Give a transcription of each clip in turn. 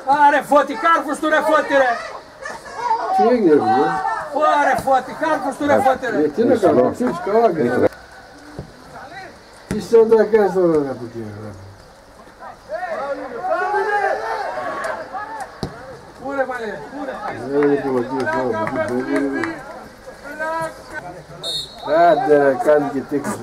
Άρε Φώτη, κάρφους του ρε Φώτη ρε. Τι έγινε ρε. Άρε Φώτη, κάρφους του ρε Φώτη ρε. Τι να κάνω, ξέρεις καλά και. Τι σαν τα κάνεις τώρα ρε από εκεί ρε. Πού ρε μαλέ, πού ρε. Άντε ρε, κάνει και τέξεις.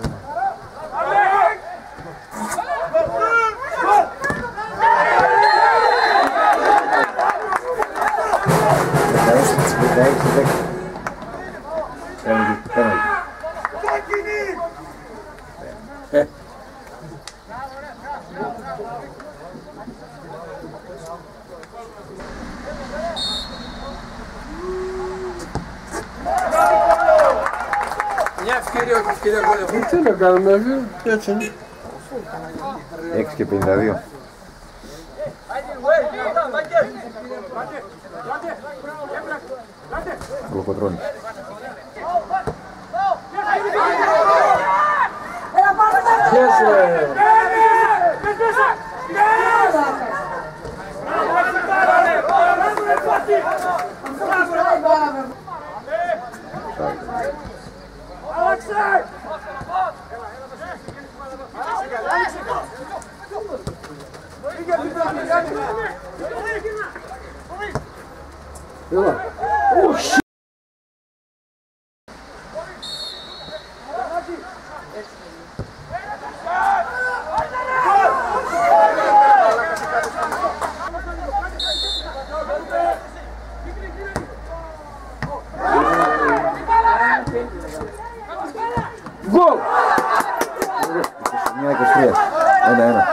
Μια ευκαιρία, όχι ευκαιρία γκολ. Τι να κάνουμε, έτσι είναι. 6 και 52. Γλυκοτρώνης. Πιάσε! Έλα. Γκολ! 29-23. 1-1.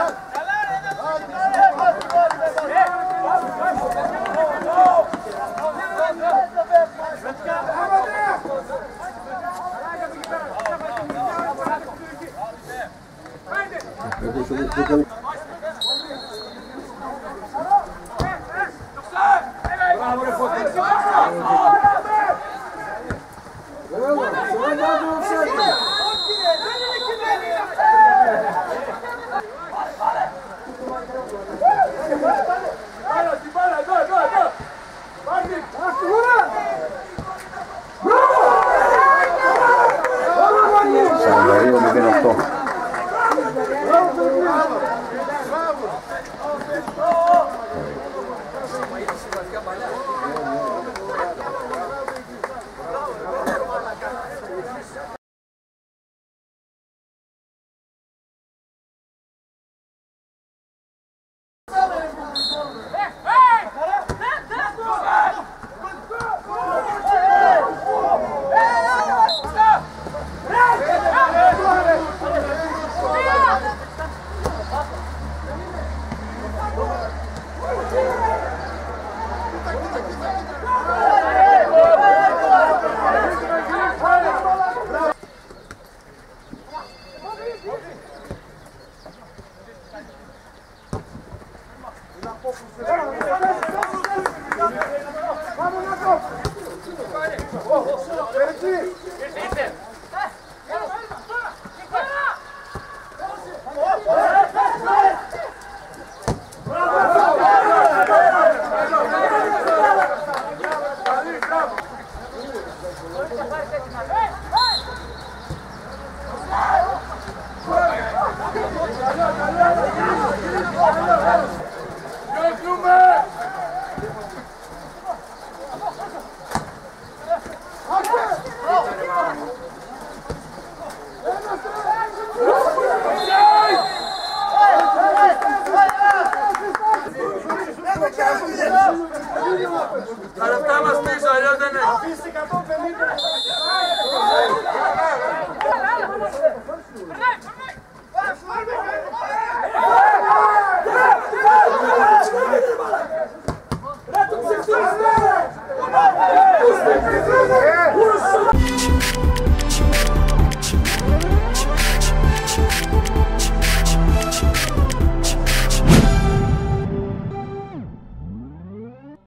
Τα λεπτά μας πίσω, αλλιώς δεν είναι. Αφήστε 150.